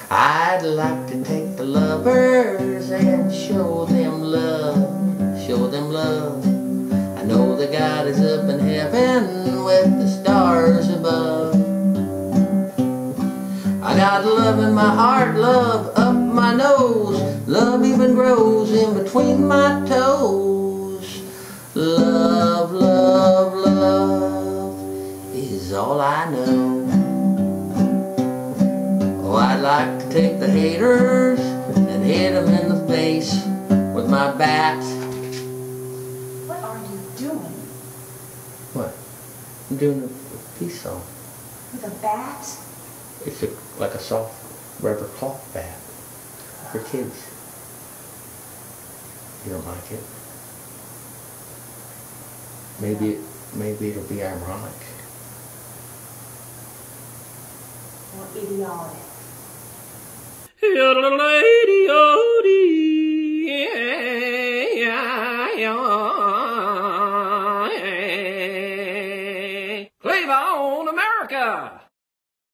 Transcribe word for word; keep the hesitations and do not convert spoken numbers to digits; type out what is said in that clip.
I'd like to take the lovers and show them love, show them love. I know that God is up in heaven with the stars above. I got love in my heart, love up my nose. Love even grows in between my toes. Love, love, love is all I know. Oh, I'd like to take the haters and hit them in the face with my bat. What are you doing? What? I'm doing a peace song. With a bat? It's a, like a soft rubber cloth bat for kids. You don't like it? Maybe, maybe it'll be ironic. Or idiotic. Clevons, America!